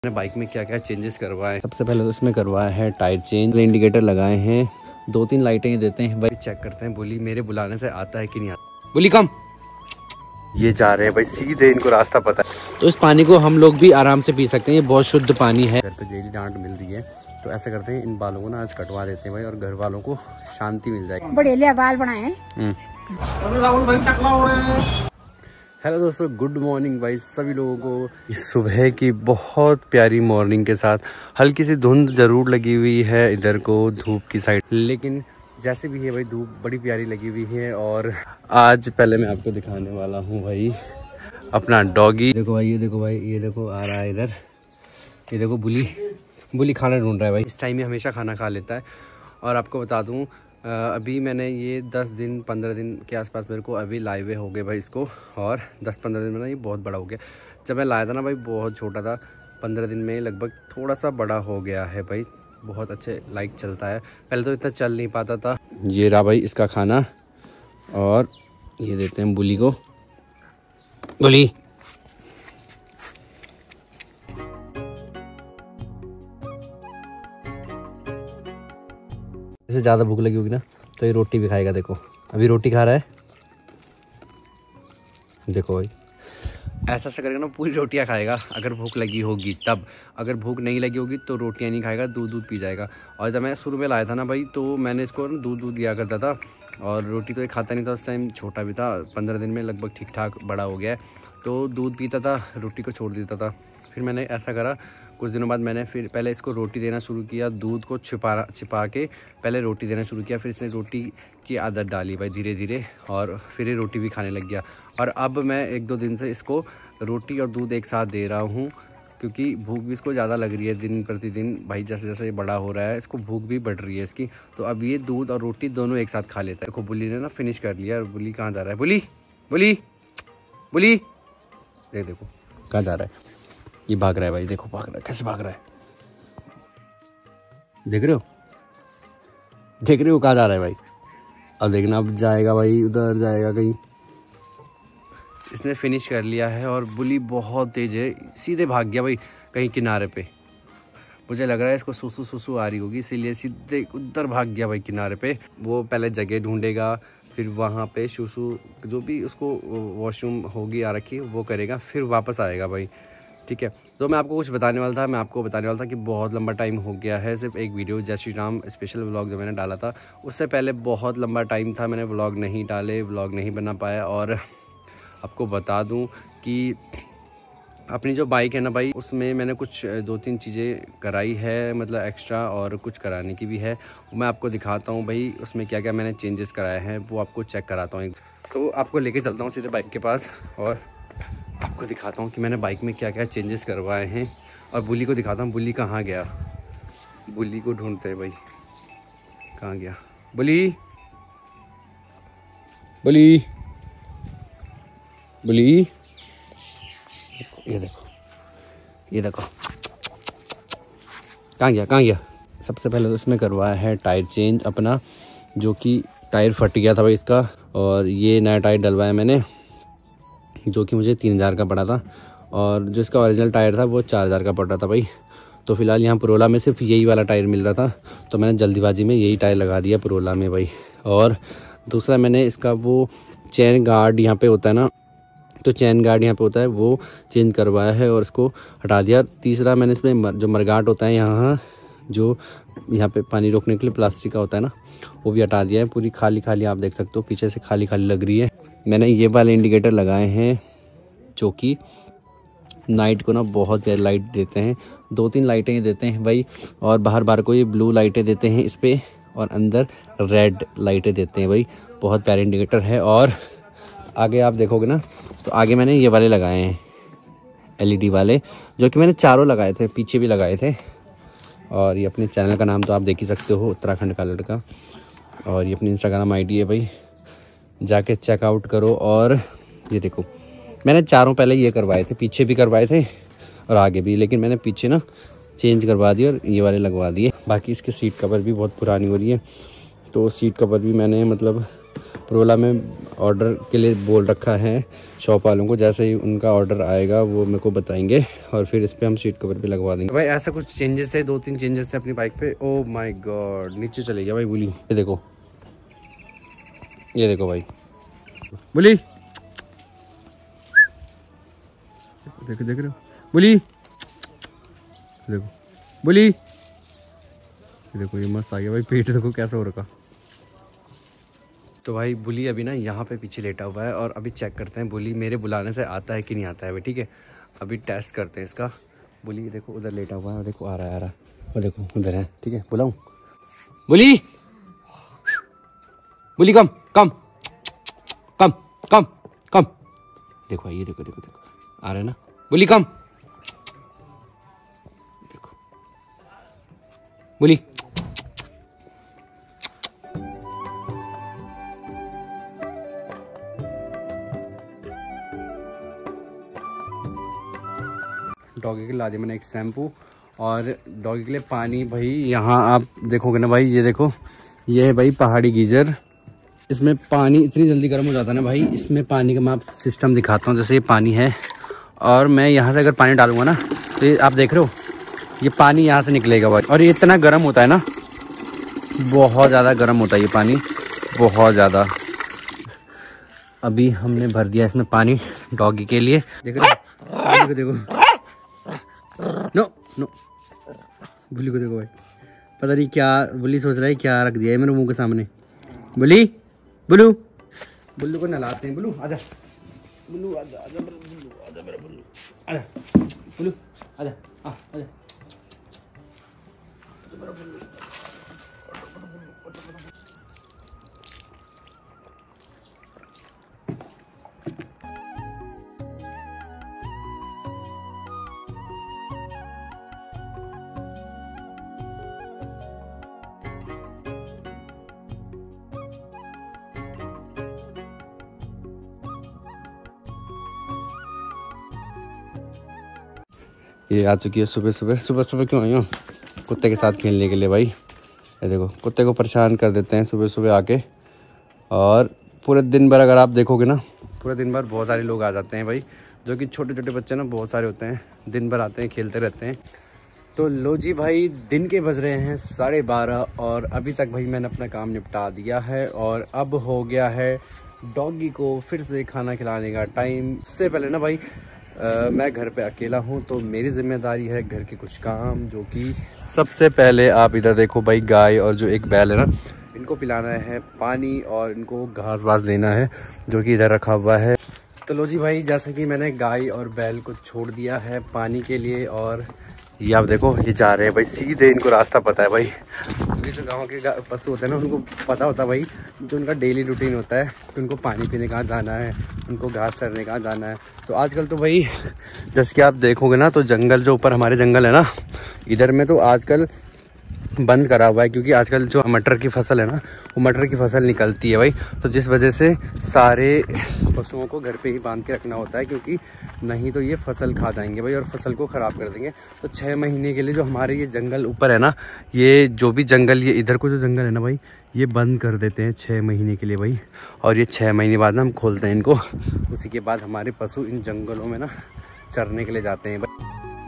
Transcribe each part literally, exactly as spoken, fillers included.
मैंने बाइक में क्या क्या चेंजेस करवाए। सबसे पहले तो इसमें करवाया है टायर चेंज, इंडिकेटर लगाए हैं, दो तीन लाइटें ही देते हैं भाई। चेक करते हैं बुली मेरे बुलाने से आता है कि नहीं आता। बुली कम, ये जा रहे हैं भाई सीधे, इनको रास्ता पता है। तो इस पानी को हम लोग भी आराम से पी सकते हैं, ये बहुत शुद्ध पानी है। घर पे डेली डांट मिल रही है तो ऐसा करते हैं इन बालों को ना आज कटवा देते हैं भाई, और घर वालों को शांति मिल जाएगी। बड़े बाल बनाए। हेलो दोस्तों, गुड मॉर्निंग भाई सभी लोगों को। इस सुबह की बहुत प्यारी मॉर्निंग के साथ हल्की सी धुंध जरूर लगी हुई है इधर को धूप की साइड, लेकिन जैसे भी है भाई धूप बड़ी प्यारी लगी हुई है। और आज पहले मैं आपको दिखाने वाला हूँ भाई अपना डॉगी। देखो भाई, ये देखो भाई, ये देखो आ रहा है इधर, ये देखो बुली बुली खाना ढूंढ रहा है भाई। इस टाइम में हमेशा खाना खा लेता है। और आपको बता दूँ अभी मैंने ये दस दिन पंद्रह दिन के आसपास मेरे को अभी लाए हुए हो गए भाई इसको, और दस पंद्रह दिन में ना ये बहुत बड़ा हो गया। जब मैं लाया था ना भाई बहुत छोटा था, पंद्रह दिन में लगभग थोड़ा सा बड़ा हो गया है भाई, बहुत अच्छे लाइक चलता है। पहले तो इतना चल नहीं पाता था। ये रहा भाई इसका खाना, और ये देते हैं बुली को। बुली इसे ज़्यादा भूख लगी होगी ना तो ये रोटी भी खाएगा। देखो अभी रोटी खा रहा है, देखो भाई ऐसा ऐसा करेगा ना पूरी रोटियां खाएगा अगर भूख लगी होगी तब। अगर भूख नहीं लगी होगी तो रोटियां नहीं खाएगा, दूध दूध पी जाएगा। और जब मैं शुरू में लाया था ना भाई तो मैंने इसको ना दूध दूध दिया करता था, और रोटी तो ये खाता नहीं था उस टाइम, छोटा भी था। पंद्रह दिन में लगभग ठीक ठाक बड़ा हो गया है, तो दूध पीता था, रोटी को छोड़ देता था। फिर मैंने ऐसा करा, कुछ दिनों बाद मैंने फिर पहले इसको रोटी देना शुरू किया, दूध को छिपा छिपा के पहले रोटी देना शुरू किया। फिर इसने रोटी की आदत डाली भाई धीरे धीरे, और फिर ये रोटी भी खाने लग गया। और अब मैं एक दो दिन से इसको रोटी और दूध एक साथ दे रहा हूँ, क्योंकि भूख भी इसको ज़्यादा लग रही है दिन प्रतिदिन भाई। जैसे जैसे ये बड़ा हो रहा है इसको भूख भी बढ़ रही है इसकी, तो अब ये दूध और रोटी दोनों एक साथ खा लेता है। देखो बुली ने ना फिनिश कर लिया। और बुली कहाँ जा रहा है? बुली बुली बुली देख, देखो कहाँ जा रहा है, ये भाग रहा है भाई। देखो भाग रहा है, कैसे भाग रहा है, देख रहे हो देख रहे हो कहाँ जा रहा है भाई। अब देखना, अब जाएगा भाई उधर जाएगा कहीं। इसने फिनिश कर लिया है, और बुली बहुत तेज है, सीधे भाग गया भाई कहीं किनारे पे। मुझे लग रहा है इसको सुसु सुसु आ रही होगी, इसीलिए सीधे उधर भाग गया भाई किनारे पे। वो पहले जगह ढूंढेगा, फिर वहाँ पे सुसु जो भी उसको वॉशरूम होगी आ रखी वो करेगा, फिर वापस आएगा भाई। ठीक है, तो मैं आपको कुछ बताने वाला था। मैं आपको बताने वाला था कि बहुत लंबा टाइम हो गया है सिर्फ एक वीडियो जय श्री राम स्पेशल व्लॉग जो मैंने डाला था, उससे पहले बहुत लंबा टाइम था मैंने व्लॉग नहीं डाले, व्लॉग नहीं बना पाया। और आपको बता दूं कि अपनी जो बाइक है ना भाई, उसमें मैंने कुछ दो तीन चीज़ें कराई है, मतलब एक्स्ट्रा, और कुछ कराने की भी है। मैं आपको दिखाता हूँ भाई उसमें क्या क्या मैंने चेंजेस कराए हैं, वो आपको चेक कराता हूँ। तो आपको लेके चलता हूँ सीधे बाइक के पास, और आपको दिखाता हूँ कि मैंने बाइक में क्या क्या चेंजेस करवाए हैं। और बुली को दिखाता हूँ बुली कहाँ गया, बुली को ढूंढते हैं भाई, कहाँ गया बुली बुली बुली ये देखो ये देखो कहाँ गया कहाँ गया। सबसे पहले तो इसमें करवाया है टायर चेंज अपना, जो कि टायर फट गया था भाई इसका, और ये नया टायर डलवाया मैंने, जो कि मुझे तीन हज़ार का पड़ा था। और जो इसका ओरिजिनल टायर था वो चार हज़ार का पड़ रहा था भाई। तो फिलहाल यहाँ पुरोला में सिर्फ यही वाला टायर मिल रहा था, तो मैंने जल्दीबाजी में यही टायर लगा दिया पुरोला में भाई। और दूसरा मैंने इसका वो चैन गार्ड यहाँ पे होता है ना, तो चैन गार्ड यहाँ पे होता है वो चेंज करवाया है और इसको हटा दिया। तीसरा मैंने इसमें मर, जो मरगाट होता है यहाँ, जो यहाँ पे पानी रोकने के लिए प्लास्टिक का होता है ना, वो भी हटा दिया है। पूरी खाली खाली आप देख सकते हो, पीछे से खाली खाली लग रही है। मैंने ये वाले इंडिकेटर लगाए हैं जो कि नाइट को ना बहुत प्यारी लाइट देते हैं, दो तीन लाइटें ही देते हैं भाई। और बाहर बाहर को ये ब्लू लाइटें देते हैं इस पर, और अंदर रेड लाइटें देते हैं भाई। बहुत प्यारे इंडिकेटर है। और आगे आप देखोगे ना तो आगे मैंने ये वाले लगाए हैं एलईडी वाले, जो कि मैंने चारों लगाए थे, पीछे भी लगाए थे। और ये अपने चैनल का नाम तो आप देख ही सकते हो, उत्तराखंड का लड़का। और ये अपनी इंस्टाग्राम आईडी है भाई, जाके चेकआउट करो। और ये देखो मैंने चारों पहले ये करवाए थे, पीछे भी करवाए थे और आगे भी, लेकिन मैंने पीछे ना चेंज करवा दिए और ये वाले लगवा दिए। बाकी इसकी सीट कवर भी बहुत पुरानी हो रही है, तो सीट कवर भी मैंने मतलब ऊपर वाला में ऑर्डर के लिए बोल रखा है शॉप वालों को। जैसे ही उनका ऑर्डर आएगा वो मेरे को बताएंगे और फिर इस पर हम सीट कवर भी लगवा देंगे। भाई ऐसा कुछ चेंजेस है, दो तीन चेंजेस है अपनी बाइक पे। ओह माय गॉड, नीचे चले गया भाई बुली। ये देखो, ये देखो भाई बुली, देखो देख रहे हो बुली, देखो बुली, देखो ये मस्त आ गया भाई। पेट देखो कैसा हो रखा। तो भाई बुली अभी ना यहाँ पे पीछे लेटा हुआ है और अभी चेक करते हैं बुली मेरे बुलाने से आता है कि नहीं आता है भाई। ठीक है, अभी टेस्ट करते हैं इसका। बुली देखो उधर लेटा हुआ है, देखो आ रहा है, आ रहा है, वो देखो उधर है। ठीक है, बुलाऊं बुली, बुली कम कम कम कम कम। देखो ये देखो देखो देखो आ रहा है ना, बुली कम, देखो बुली। डॉगी के लिए ला दिया मैंने एक शैम्पू और डॉगी के लिए पानी। भाई यहाँ आप देखोगे ना भाई, ये देखो ये है भाई पहाड़ी गीजर। इसमें पानी इतनी जल्दी गर्म हो जाता है ना भाई। इसमें पानी का मैं आप सिस्टम दिखाता हूँ। जैसे ये पानी है और मैं यहाँ से अगर पानी डालूंगा ना तो ये आप देख रहे हो ये पानी यहाँ से निकलेगा भाई। और ये इतना गर्म होता है ना, बहुत ज़्यादा गर्म होता है ये पानी, बहुत ज़्यादा। अभी हमने भर दिया इसमें पानी डॉगी के लिए। देख रहे हो, देखो देखो, नो नो बुली को देखो भाई, पता नहीं क्या बुली सोच रहा है, क्या रख दिया है मेरे मुंह के सामने। बुली, बुलू, बुल्लू को नहलाते हैं। बुलू आजा, बुल्लू आजा, आजा बुल्लू, आजा मेरा बुल्लू, आजा बुल्लू, आजा आ आजा मेरा बुल्लू। ये आ चुकी है सुबह सुबह। सुबह सुबह क्यों आई हूँ? कुत्ते के साथ खेलने के लिए भाई। ये देखो कुत्ते को परेशान कर देते हैं सुबह सुबह आके। और पूरे दिन भर अगर आप देखोगे ना, पूरे दिन भर बहुत सारे लोग आ जाते हैं भाई, जो कि छोटे छोटे बच्चे ना बहुत सारे होते हैं, दिन भर आते हैं, खेलते रहते हैं। तो लो जी भाई, दिन के बज रहे हैं साढ़े बारह और अभी तक भाई मैंने अपना काम निपटा दिया है। और अब हो गया है डॉगी को फिर से खाना खिलाने का टाइम। उससे पहले ना भाई आ, मैं घर पे अकेला हूँ तो मेरी जिम्मेदारी है घर के कुछ काम, जो कि सबसे पहले आप इधर देखो भाई, गाय और जो एक बैल है ना, इनको पिलाना है पानी और इनको घास वास देना है, जो कि इधर रखा हुआ है। तो लो जी भाई, जैसे कि मैंने गाय और बैल को छोड़ दिया है पानी के लिए और ये आप देखो ये जा रहे हैं भाई सीधे। इनको रास्ता पता है भाई, क्योंकि जो गाँव के पशु होते हैं ना उनको पता होता है भाई, जो उनका डेली रूटीन होता है कि उनको पानी पीने कहाँ जाना है, उनको घास चरने कहाँ जाना है। तो आजकल तो भाई जैसे कि आप देखोगे ना, तो जंगल जो ऊपर हमारे जंगल है ना, इधर में तो आजकल बंद करा हुआ है, क्योंकि आजकल जो मटर की फसल है ना, वो मटर की फसल निकलती है भाई। तो जिस वजह से सारे पशुओं को घर पे ही बांध के रखना होता है, क्योंकि नहीं तो ये फसल खा जाएंगे भाई और फसल को ख़राब कर देंगे। तो छः महीने के लिए जो हमारे ये जंगल ऊपर है ना, ये जो भी जंगल, ये इधर को जो जंगल है ना भाई, ये बंद कर देते हैं छः महीने के लिए भाई। और ये छः महीने बाद ना हम खोलते हैं इनको। उसी के बाद हमारे पशु इन जंगलों में ना चरने के लिए जाते हैं भाई।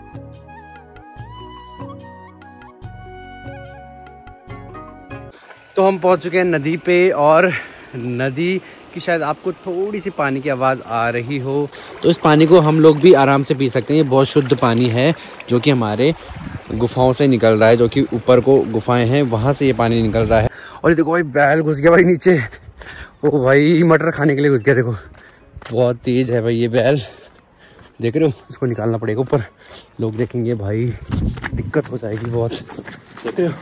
तो हम पहुंच चुके हैं नदी पे और नदी की शायद आपको थोड़ी सी पानी की आवाज़ आ रही हो, तो इस पानी को हम लोग भी आराम से पी सकते हैं। ये बहुत शुद्ध पानी है, जो कि हमारे गुफाओं से निकल रहा है, जो कि ऊपर को गुफाएं हैं वहाँ से ये पानी निकल रहा है। और ये देखो भाई बैल घुस गया भाई नीचे। ओ भाई मटर खाने के लिए घुस गया। देखो बहुत तेज़ है भाई ये बैल, देख रहे हो? इसको निकालना पड़ेगा ऊपर, लोग देखेंगे भाई दिक्कत हो जाएगी बहुत। देख रहे हो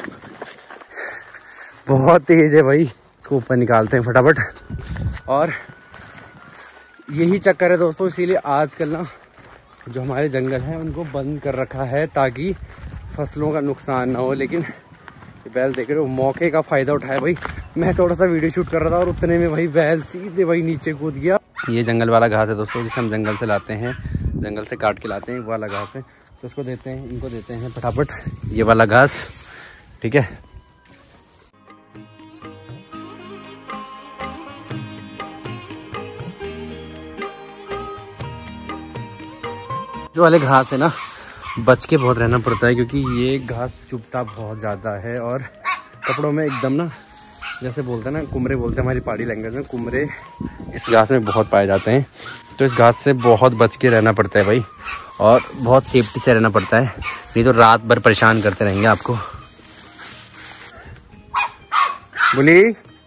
बहुत तेज़ है भाई, इसको ऊपर निकालते हैं फटाफट। और यही चक्कर है दोस्तों, इसीलिए आजकल ना जो हमारे जंगल हैं उनको बंद कर रखा है, ताकि फसलों का नुकसान ना हो। लेकिन ये बैल देख रहे हो मौके का फ़ायदा उठाया भाई। मैं थोड़ा सा वीडियो शूट कर रहा था और उतने में भाई बैल सीधे भाई नीचे कूद गया। ये जंगल वाला घास है दोस्तों, जिसे हम जंगल से लाते हैं, जंगल से काट के लाते हैं, वो वाला घास है। तो उसको देते हैं, इनको देते हैं फटाफट ये वाला घास, ठीक है। जो वाले घास है ना, बच के बहुत रहना पड़ता है क्योंकि ये घास चुभता बहुत ज़्यादा है और कपड़ों में एकदम ना, जैसे बोलते हैं ना, कुमरे बोलते हैं हमारी पहाड़ी लैंग्वेज में, कुमरे इस घास में बहुत पाए जाते हैं। तो इस घास से बहुत बच के रहना पड़ता है भाई, और बहुत सेफ्टी से रहना पड़ता है, नहीं तो रात भर परेशान करते रहेंगे आपको। बुली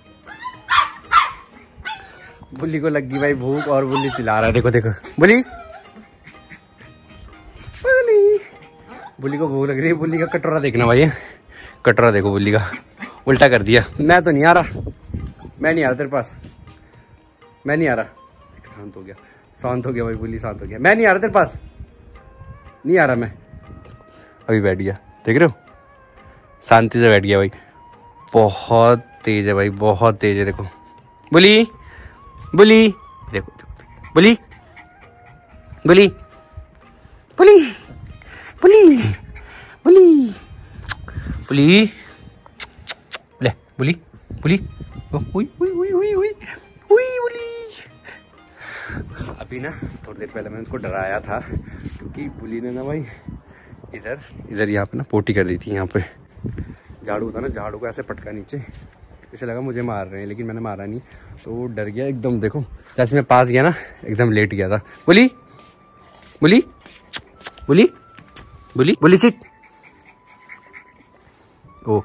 बुली को लग गई भाई भूख और बुली चिल्ला रहा है, देखो देखो बुली बुली बुली को भूख लग रही है। बुली का कटोरा देखना भाई, कटोरा देखो बुली का, उल्टा कर दिया। मैं तो नहीं आ रहा, मैं नहीं आ रहा तेरे पास, मैं नहीं आ रहा। शांत हो गया, शांत हो गया भाई, बुली शांत हो गया। मैं नहीं आ रहा तेरे पास, नहीं आ रहा मैं। अभी बैठ गया, देख रहे हो, शांति से बैठ गया भाई। बहुत तेज है भाई, बहुत तेज है। देखो बुली बुली, देखो देखो बुली बुली बुली बुली बुली बुली ले बुली बुली हुई हुई हुई हुई हुई हुई बुली। अभी ना थोड़ी देर पहले मैंने उसको डराया था क्योंकि बुली ने ना भाई इधर इधर यहाँ पे ना पोटी कर दी थी। यहाँ पे झाड़ू था ना, झाड़ू को ऐसे पटका नीचे, इसे लगा मुझे मार रहे हैं, लेकिन मैंने मारा नहीं, तो वो डर गया एकदम। देखो जैसे मैं पास गया ना, एकदम लेट गया था। बुली बुली बुली बुली बुली सिट। ओ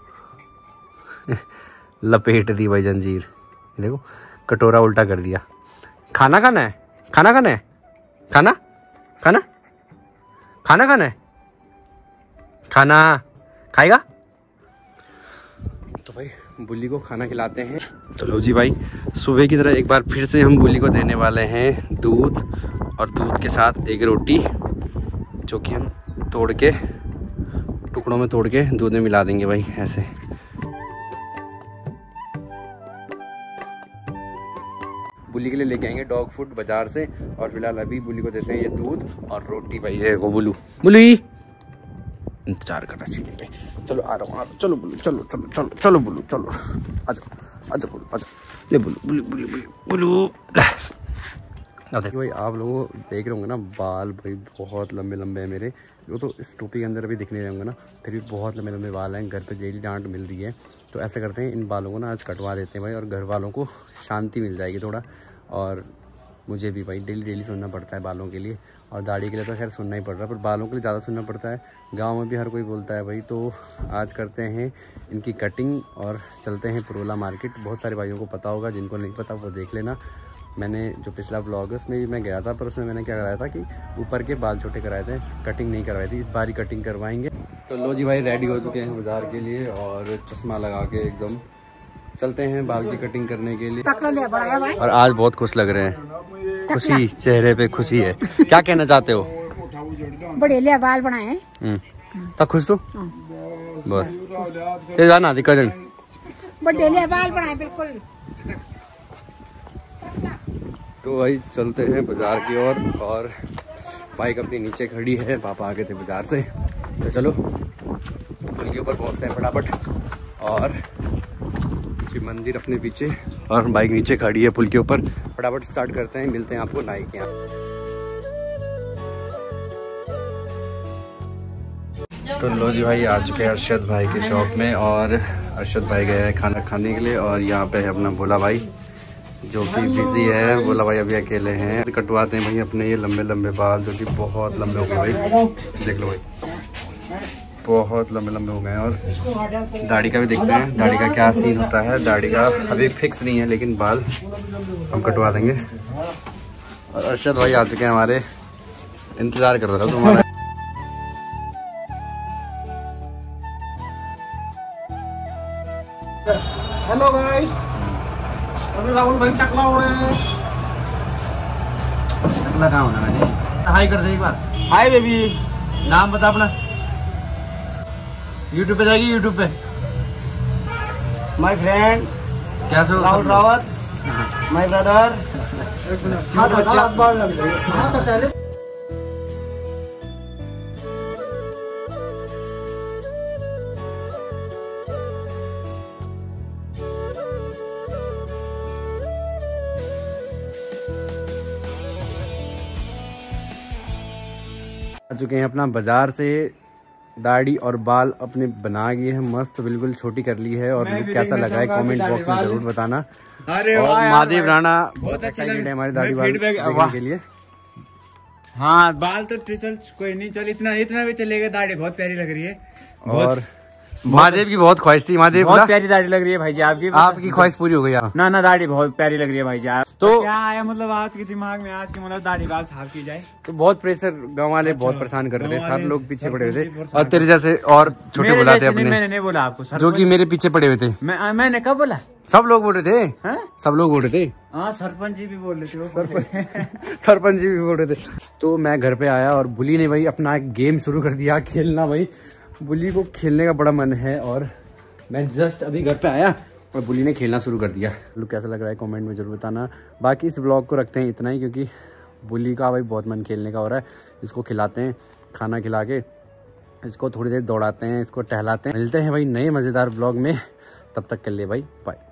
लपेट दी भाई जंजीर, देखो कटोरा उल्टा कर दिया। खाना खाना है, खाना खाना है, खाना खाना खाना खाना है, खाना खाएगा। तो भाई बुली को खाना खिलाते हैं। चलो जी भाई, सुबह की तरह एक बार फिर से हम बुली को देने वाले हैं दूध, और दूध के साथ एक रोटी जो कि हम तोड़ के टुकड़ों में तोड़ के दूध में मिला देंगे भाई ऐसे। बुली के लिए लेके आएंगे डॉग फूड बाजार से, और फिलहाल अभी बुली को देते हैं ये दूध और रोटी भाई। है वो बुलू, बुली इंतजार कर रहा सीढ़ी पे। चलो आ रहा हूँ, आ रहा हूँ। चलो बुलू, चलो चलो चलो चलो बुलू, चलो आजा आजा बुलू, आजा ले बुलू बुलू बुलू बुलू बुलू। अब देखिए भाई, आप लोगों देख रहे होंगे ना, बाल भाई बहुत लंबे लंबे हैं मेरे। वो तो इस टोपी के अंदर अभी दिखने रहेंगे ना, फिर भी बहुत लंबे लंबे बाल हैं। घर पे जेली डांट मिल रही है, तो ऐसा करते हैं इन बालों को ना आज कटवा देते हैं भाई, और घर वालों को शांति मिल जाएगी थोड़ा। और मुझे भी भाई डेली डेली सुनना पड़ता है बालों के लिए, और दाढ़ी के लिए तो खैर सुनना ही पड़ रहा है, पर बालों के लिए ज़्यादा सुनना पड़ता है। गांव में भी हर कोई बोलता है भाई। तो आज करते हैं इनकी कटिंग और चलते हैं पुरोला मार्केट। बहुत सारे भाइयों को पता होगा, जिनको नहीं पता वो देख लेना। मैंने जो पिछला व्लॉग है उसमें भी मैं गया था, पर उसमें मैंने क्या कराया था कि ऊपर के बाल छोटे कराए थे, कटिंग नहीं करवाई थी। इस बार ही कटिंग करवाएंगे। तो लो जी भाई, रेडी हो चुके हैं बाजार के लिए, और चश्मा लगा के एकदम चलते हैं बाल की कटिंग करने के लिए। और आज बहुत खुश लग रहे हैं, खुशी चेहरे पे खुशी है। क्या कहना चाहते हो? बड़े लिया बाल बनाए तो खुश तो बस ते जाना दिक्कत जन बड़े लिया बाल बनाए बिल्कुल। तो भाई चलते हैं बाजार की ओर, और, और बाइक अपनी नीचे खड़ी है, पापा आ गए थे बाजार से। तो चलो पुल के ऊपर पहुंचते हैं फटाफट, और शिव मंदिर अपने पीछे और बाइक नीचे खड़ी है पुल के ऊपर। फटाफट स्टार्ट करते हैं, मिलते हैं आपको नाई के यहाँ। तो लो जी भाई, आ चुके हैं अरशद भाई के शॉप में, और अरशद भाई गए हैं खाना खाने के लिए, और यहाँ पे है अपना भोला भाई जो कि बिजी है। भोला भाई अभी अकेले हैं। कटवाते हैं भाई अपने ये लंबे लंबे बाल जो कि बहुत लंबे हो गए भाई, देख लो भाई बहुत लंबे लंबे हो गए हैं। और दाढ़ी का भी देखते हैं, दाढ़ी का क्या सीन होता है। दाढ़ी का अभी फिक्स नहीं है, लेकिन बाल हम कटवा देंगे। और अरशद भाई आ चुके हैं हमारे, इंतजार कर रहा था तुम्हारा। हेलो गाइस, अभी राहुल भाई टकला हो रहे हैं। टकला कहाँ होना मैंने? हाय कर दे एक बार। Hi baby. नाम बता अपना। यूट्यूब पे जाएगी, यूट्यूब पे। माय फ्रेंड क्या सो राहुल रावत, माय ब्रदर। हाथ हाथ बाल लग गए, हाथ हटा। आ चुके हैं अपना बाजार से, दाढ़ी और बाल अपने बना गए हैं मस्त, बिल्कुल छोटी कर ली है। और लुक कैसा लग रहा है कमेंट बॉक्स में जरूर बताना। अरे और महादेव राणा बहुत अच्छा एक्साइटेड लगा। है हमारे दाढ़ी बाल फीडबैक देखने के लिए। हाँ बाल तो चल कोई नहीं, चल इतना इतना भी चलेगा। दाढ़ी बहुत प्यारी लग रही है। और महादेव की बहुत ख्वाहिश थी, महादेव बहुत प्यारी दाढ़ी लग रही है भाई जी आपकी। आपकी ख्वाहिश पूरी हो गई। ना ना दाढ़ी बहुत प्यारी लग रही है भाई जी आप। तो क्या आया मतलब आज के दिमाग में, आज के मतलब दाढ़ी बाल साफ की जाए। तो बहुत प्रेशर, गांव वाले अच्छा, बहुत परेशान कर रहे थे, गाँव सारे वाले लोग पीछे पड़े हुए थे सरपंच और तेरे जैसे और छोटे मेरे बुलाते जैसे नहीं, अपने, मैंने नहीं बोला आपको सर, जो कि मेरे पीछे पड़े हुए थे। मैं मैंने कब बोला? सब लोग बोल रहे थे, हैं? सब लोग बोल रहे थे, हाँ सरपंच जी भी बोल रहे थे वो। सरपंच जी भी बोल रहे थे। तो मैं घर पे आया और बुली ने भाई अपना एक गेम शुरू कर दिया खेलना। भाई बुली को खेलने का बड़ा मन है और मैं जस्ट अभी घर पे आया और बुली ने खेलना शुरू कर दिया। लुक कैसा लग रहा है कमेंट में जरूर बताना। बाकी इस ब्लॉग को रखते हैं इतना ही, क्योंकि बुली का भाई बहुत मन खेलने का हो रहा है। इसको खिलाते हैं, खाना खिला के इसको थोड़ी देर दौड़ाते हैं, इसको टहलाते हैं। मिलते हैं भाई नए मज़ेदार ब्लॉग में, तब तक के लिए भाई बाय।